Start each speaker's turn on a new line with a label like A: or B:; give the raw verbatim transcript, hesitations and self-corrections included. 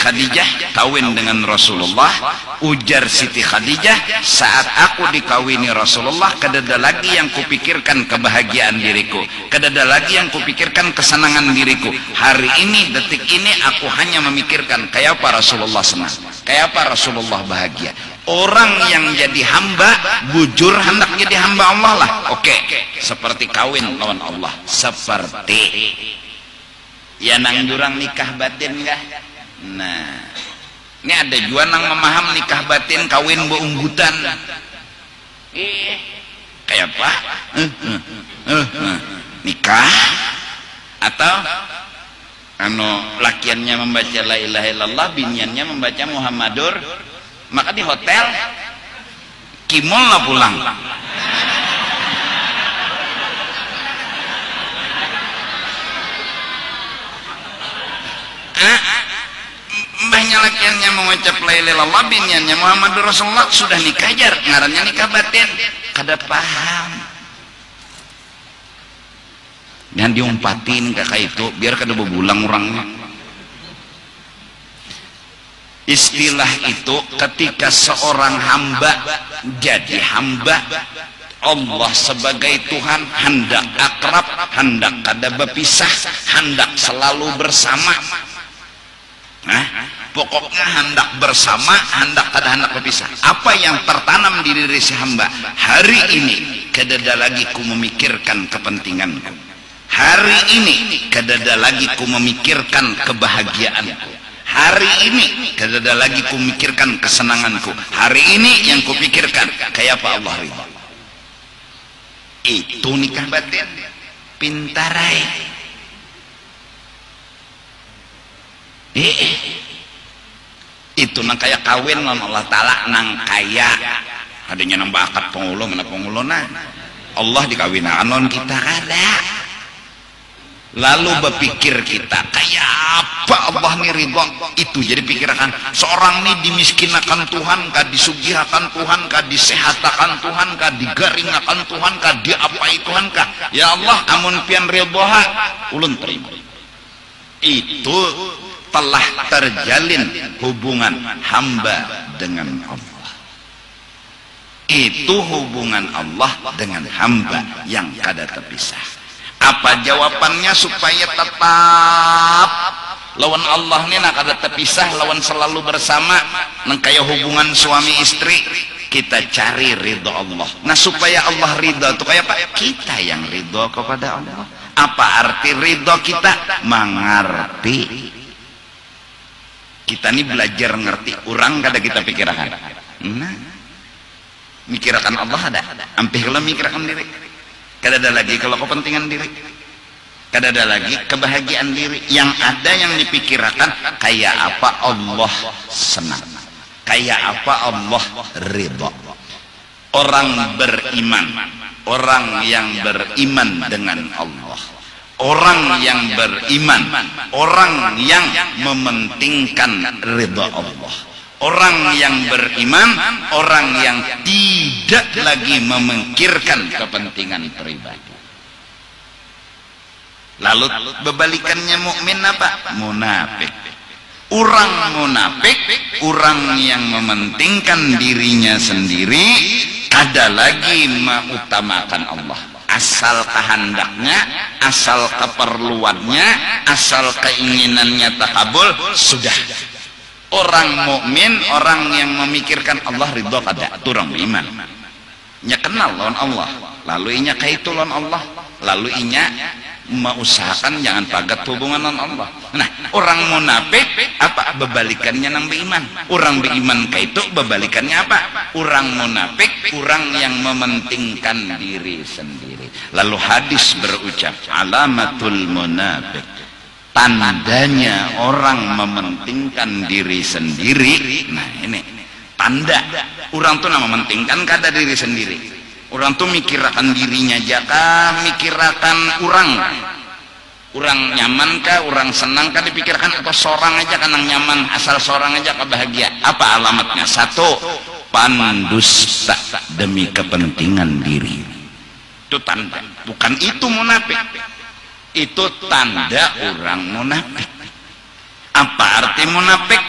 A: Khadijah kawin dengan Rasulullah. Ujar Siti Khadijah, saat aku dikawini Rasulullah, kedada lagi yang kupikirkan kebahagiaan diriku, kedada lagi yang kupikirkan kesenangan diriku. Hari ini, detik ini, aku hanya memikirkan kayak apa Rasulullah senang, kayak apa Rasulullah bahagia. Orang yang jadi hamba bujur hendak jadi hamba Allah lah. Oke, seperti kawin lawan Allah. Seperti ya nang jurang nikah batin kah? Nah, ini ada juga nang memaham nikah batin kawin beunggutan. Eh, kayak apa? Uh, uh, uh, uh. Nikah atau anu lakiannya membaca la ilaha illallah, biniannya membaca Muhammadur, maka di hotel kimol lah pulang. Ah, mbahnya lakiannya mengucap la ilaha illallah, biniannya Muhammadur Rasulullah, sudah nikah jar, ngarannya nikah batin. Kada paham. Dan diumpatin kakak itu biar kada bebulang orangnya. Istilah itu ketika seorang hamba jadi hamba Allah sebagai Tuhan, hendak akrab, hendak kada berpisah, hendak selalu bersama. Nah, pokoknya hendak bersama, hendak kada hendak berpisah. Apa yang tertanam di diri si hamba, hari ini kadada lagi ku memikirkan kepentinganku, hari ini kadada lagi ku memikirkan kebahagiaanku, hari ini kadada lagi ku memikirkan kesenanganku, hari ini yang ku pikirkan kayak apa Allah ridha. Itu nikah batin. Pintarai. Eh, itu nang kaya kawin nang Allah Ta'ala nang kaya adanya nang bakat pengulo mana pengulo nah Allah dikawinaan non kita kada. Lalu berpikir kita kayak apa Allah nih ridho, itu jadi pikiran seorang nih dimiskinkan Tuhan kah, disugihakan Tuhan kah, disehatakan Tuhan kah, digaringakan Tuhan kah, diapai Tuhan kah, ya Allah amun pian ridhoha ulun terima. Itu telah terjalin hubungan hamba dengan Allah. Itu hubungan Allah dengan hamba yang kada terpisah. Apa jawabannya supaya tetap lawan Allah ini nak kada terpisah, lawan selalu bersama, nang kaya hubungan suami istri, kita cari ridho Allah. Nah supaya Allah ridho itu kayak apa? Kita yang ridho kepada Allah. Apa arti ridho kita? Mengerti. Kita ini belajar ngerti, orang kada kita pikirkan. Nah, mikirkan Allah ada, ampih lah mikirkan diri. Kada ada lagi kalau kepentingan diri, kada ada lagi kebahagiaan diri. Yang ada yang dipikirkan kayak apa Allah senang, kayak apa Allah ridha. Orang beriman, orang yang beriman dengan Allah, orang yang beriman, orang yang mementingkan ridha Allah, orang yang beriman, orang yang tidak lagi memikirkan kepentingan pribadi. Lalu berbalikannya mukmin apa? Munafik. Orang munafik, orang yang mementingkan dirinya sendiri, kada lagi mengutamakan Allah. Asal kehendaknya, asal keperluannya, asal keinginannya takabul, sudah. Orang mukmin, orang yang memikirkan Allah ridho kada, turang beriman. Nya kenal lawan Allah, lalu inya kaitu lawan Allah, lalu inya mengusahakan jangan pagat hubungan dengan Allah. Nah, orang munafik apa berbalikannya nang beriman? Orang beriman kaitu berbalikannya apa? Orang munafik, orang yang mementingkan diri sendiri. Lalu hadis berucap, alamatul munafik, tandanya orang mementingkan diri sendiri. Nah ini tanda orang tuh nama mementingkan kada diri sendiri. Orang tuh mikirkan dirinya jaka, mikirkan orang, orang nyaman kah, orang senang kah dipikirkan, atau seorang aja kan yang nyaman, asal seorang aja kebahagia. Apa alamatnya? Satu, pandusta demi kepentingan diri. Itu tanda, bukan itu munafik. Itu tanda orang munafik. Apa arti munafik?